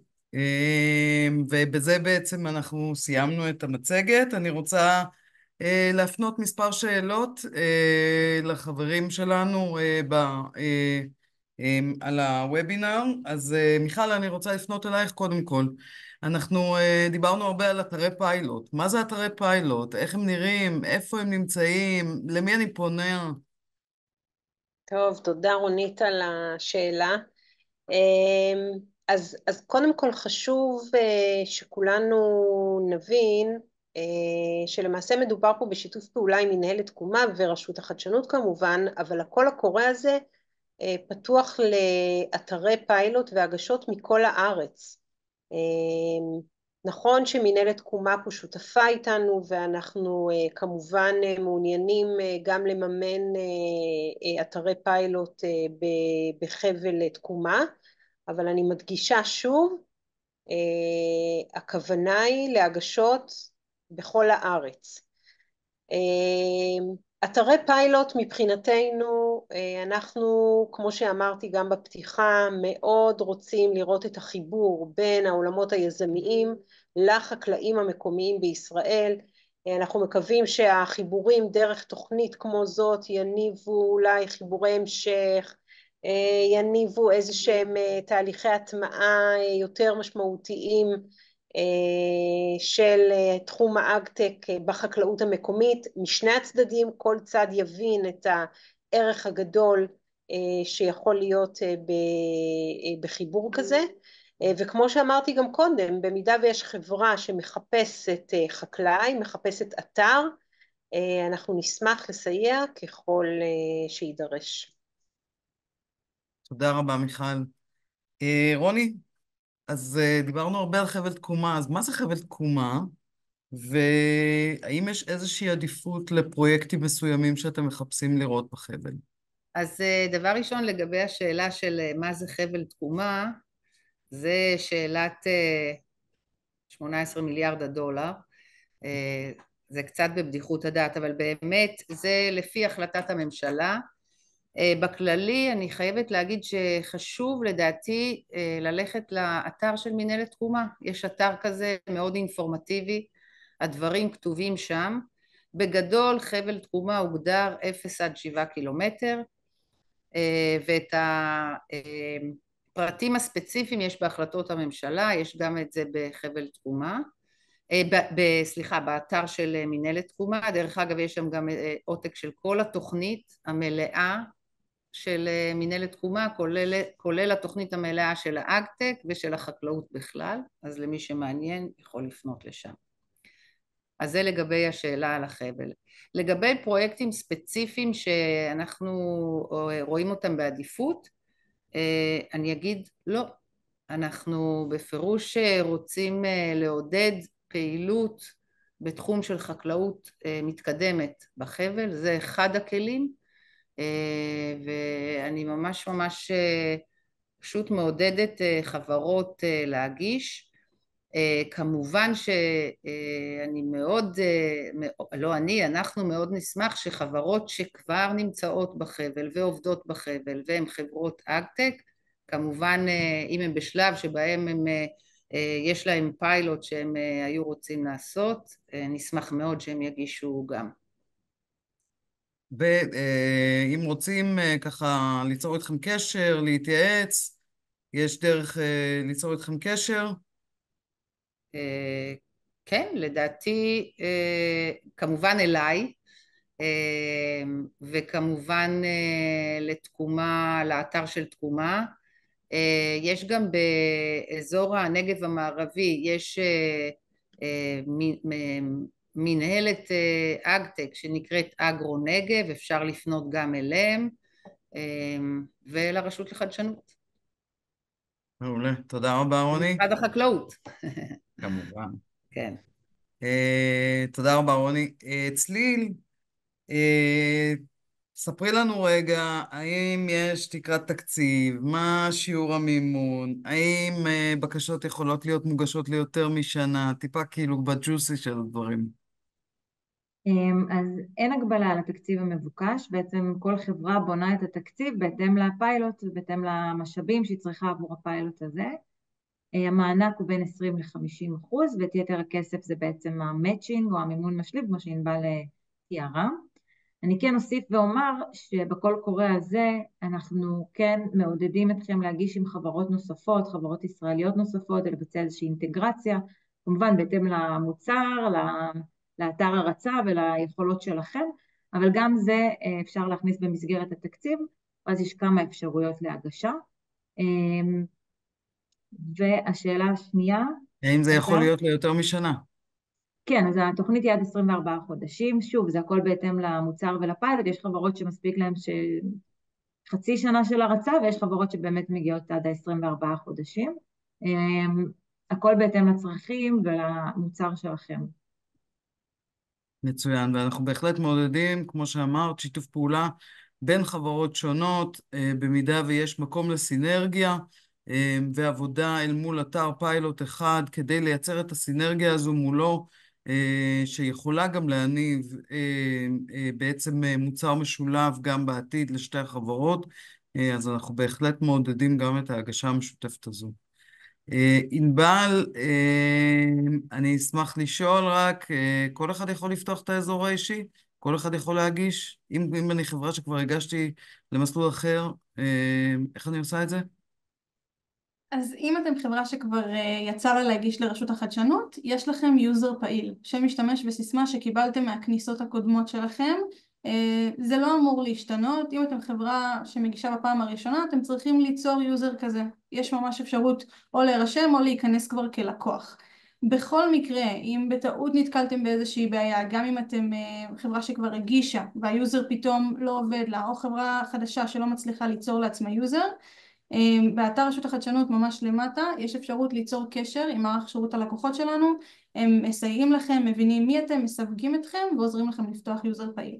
ובזה בעצם אנחנו סיימנו את המצגת. אני רוצה להפנות מספר שאלות לחברים שלנו על הוובינר. אז uh, מיכל, אני רוצה לפנות אלייך קודם כל. אנחנו uh, דיברנו הרבה על אתרי פיילוט. מה זה אתרי פיילוט? איך הם נראים? איפה הם נמצאים? למי אני פונה? טוב, תודה רונית על השאלה. אז, אז קודם כל חשוב שכולנו נבין שלמעשה מדובר פה בשיתוף פעולה עם מנהלת תקומה ורשות החדשנות כמובן, אבל הקול הקורא הזה פתוח לאתרי פיילוט והגשות מכל הארץ. נכון שמנהלת תקומה פה שותפה איתנו, ואנחנו כמובן מעוניינים גם לממן אתרי פיילוט בחבל תקומה, אבל אני מדגישה שוב, הכוונה היא להגשות בכל הארץ. אתרי פיילוט מבחינתנו, אנחנו, כמו שאמרתי גם בפתיחה, מאוד רוצים לראות את החיבור בין העולמות היזמיים לחקלאים המקומיים בישראל. אנחנו מקווים שהחיבורים דרך תוכנית כמו זאת יניבו אולי חיבורי המשך, יניבו איזה שהם תהליכי הטמעה יותר משמעותיים של תחום האגטק בחקלאות המקומית. משני הצדדים, כל צד יבין את הערך הגדול שיכול להיות בחיבור כזה, וכמו שאמרתי גם קודם, במידה ויש חברה שמחפשת חקלאי, מחפשת אתר, אנחנו נשמח לסייע ככל שידרש. תודה רבה, מיכל. רוני, אז דיברנו הרבה על חבל תקומה, אז מה זה חבל תקומה? והאם יש איזושהי עדיפות לפרויקטים מסוימים שאתם מחפשים לראות בחבל? אז דבר ראשון, לגבי השאלה של מה זה חבל תקומה, זה שאלת שמונה עשרה מיליארד הדולר. זה קצת בבדיחות הדעת, אבל באמת זה לפי החלטת הממשלה. בכללי אני חייבת להגיד שחשוב לדעתי ללכת לאתר של מנהלת תקומה. יש אתר כזה מאוד אינפורמטיבי, הדברים כתובים שם. בגדול חבל תקומה הוגדר אפס עד שבעה קילומטר, ואת הפרטים הספציפיים יש בהחלטות הממשלה, יש גם את זה בחבל תקומה, סליחה, באתר של מנהלת תקומה. דרך אגב יש שם גם עותק של כל התוכנית המלאה של מנהלת תקומה, כולל, כולל התוכנית המלאה של האגטק ושל החקלאות בכלל, אז למי שמעניין יכול לפנות לשם. אז זה לגבי השאלה על החבל. לגבי פרויקטים ספציפיים שאנחנו רואים אותם בעדיפות, אני אגיד לא. אנחנו בפירוש רוצים לעודד פעילות בתחום של חקלאות מתקדמת בחבל, זה אחד הכלים, ואני ממש ממש פשוט מעודדת חברות להגיש. כמובן שאני מאוד, לא אני, אנחנו מאוד נשמח שחברות שכבר נמצאות בחבל ועובדות בחבל והן חברות אגטק, כמובן אם הם בשלב שבהם הם, יש להם פיילוט שהם היו רוצים לעשות, נשמח מאוד שהם יגישו גם. ואם רוצים ככה ליצור איתכם קשר, להתייעץ, יש דרך ליצור איתכם קשר? כן, לדעתי כמובן אליי, וכמובן לתקומה, לאתר של תקומה. יש גם באזור הנגב המערבי, יש מנהלת אגטק שנקראת אגרו נגב, אפשר לפנות גם אליהם, ולרשות לחדשנות. מעולה, תודה רבה רוני. משרד החקלאות. כמובן. כן. תודה רבה רוני. צליל, ספרי לנו רגע, האם יש תקרת תקציב, מה שיעור המימון, האם בקשות יכולות להיות מוגשות ליותר משנה, טיפה כאילו בג'וסי של הדברים. אז אין הגבלה על התקציב המבוקש, בעצם כל חברה בונה את התקציב בהתאם לפיילוט ובהתאם למשאבים שהיא צריכה עבור הפיילוט הזה. המענק הוא בין עשרים ל-חמישים אחוז, ואת יתר הכסף זה בעצם המאצ'ינג או המימון משלים, כמו שענבל תיארה. אני כן אוסיף ואומר שבקול קורא הזה אנחנו כן מעודדים אתכם להגיש עם חברות נוספות, חברות ישראליות נוספות, לבצע איזושהי אינטגרציה, כמובן בהתאם למוצר, לאתר הרצה וליכולות שלכם, אבל גם זה אפשר להכניס במסגרת התקציב, אז יש כמה אפשרויות להגשה. והשאלה השנייה... האם זה יכול להיות ליותר משנה? כן, אז התוכנית היא עד עשרים וארבעה חודשים, שוב, זה הכל בהתאם למוצר ולפיילוט, יש חברות שמספיק להם שחצי שנה של הרצה, ויש חברות שבאמת מגיעות עד ה-עשרים וארבעה חודשים. הכל בהתאם לצרכים ולמוצר שלכם. מצוין, ואנחנו בהחלט מעודדים, כמו שאמרת, שיתוף פעולה בין חברות שונות, במידה ויש מקום לסינרגיה, ועבודה אל מול אתר פיילוט אחד, כדי לייצר את הסינרגיה הזו מולו, שיכולה גם להניב בעצם מוצר משולב גם בעתיד לשתי החברות, אז אנחנו בהחלט מעודדים גם את ההגשה המשותפת הזו. ענבל, אני אשמח לשאול רק, כל אחד יכול לפתוח את האזור האישי? כל אחד יכול להגיש? אם, אם אני חברה שכבר הגשתי למסלול אחר, איך אני עושה את זה? אז אם אתם חברה שכבר יצא לה להגיש לרשות החדשנות, יש לכם יוזר פעיל, שמשתמש בסיסמה שקיבלתם מהכניסות הקודמות שלכם. זה לא אמור להשתנות. אם אתם חברה שמגישה בפעם הראשונה, אתם צריכים ליצור יוזר כזה. יש ממש אפשרות או להירשם או להיכנס כבר כלקוח. בכל מקרה, אם בטעות נתקלתם באיזושהי בעיה, גם אם אתם חברה שכבר הגישה והיוזר פתאום לא עובד לה, או חברה חדשה שלא מצליחה ליצור לעצמה יוזר, באתר רשות החדשנות ממש למטה יש אפשרות ליצור קשר עם מערך שירות הלקוחות שלנו. הם מסייעים לכם, מבינים מי אתם, מסווגים אתכם ועוזרים לכם לפתוח יוזר פעיל.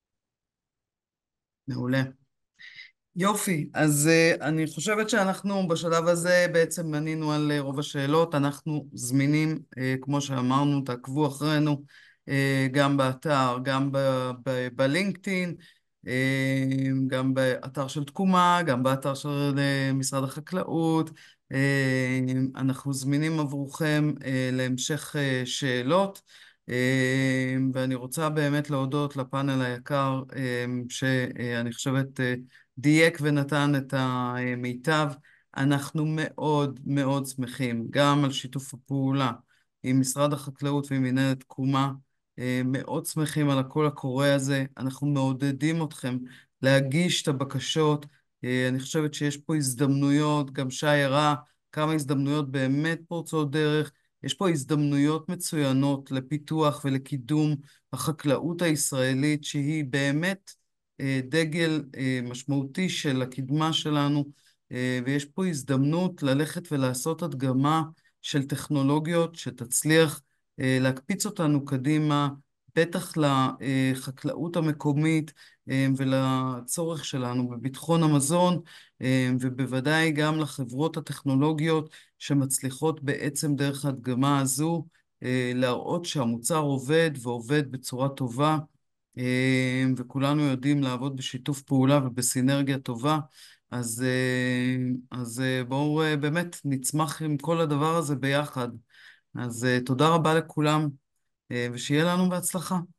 מעולה. יופי, אז uh, אני חושבת שאנחנו בשלב הזה בעצם מנינו על uh, רוב השאלות. אנחנו זמינים, uh, כמו שאמרנו, תעקבו אחרינו, uh, גם באתר, גם בלינקדאין, uh, גם באתר של תקומה, גם באתר של uh, משרד החקלאות. Uh, אנחנו זמינים עבורכם uh, להמשך uh, שאלות. Uh, ואני רוצה באמת להודות לפאנל היקר, uh, שאני חושבת... Uh, דייק ונתן את המיטב. אנחנו מאוד מאוד שמחים גם על שיתוף הפעולה עם משרד החקלאות ועם מנהלת תקומה, מאוד שמחים על הקול הקורא הזה. אנחנו מעודדים אתכם להגיש את הבקשות. אני חושבת שיש פה הזדמנויות, גם שי הראה כמה הזדמנויות באמת פורצות דרך. יש פה הזדמנויות מצוינות לפיתוח ולקידום החקלאות הישראלית, שהיא באמת דגל משמעותי של הקדמה שלנו, ויש פה הזדמנות ללכת ולעשות הדגמה של טכנולוגיות שתצליח להקפיץ אותנו קדימה, בטח לחקלאות המקומית ולצורך שלנו בביטחון המזון, ובוודאי גם לחברות הטכנולוגיות שמצליחות בעצם דרך ההדגמה הזו להראות שהמוצר עובד ועובד בצורה טובה, וכולנו יודעים לעבוד בשיתוף פעולה ובסינרגיה טובה. אז, אז בואו באמת נצמח עם כל הדבר הזה ביחד. אז תודה רבה לכולם, ושיהיה לנו בהצלחה.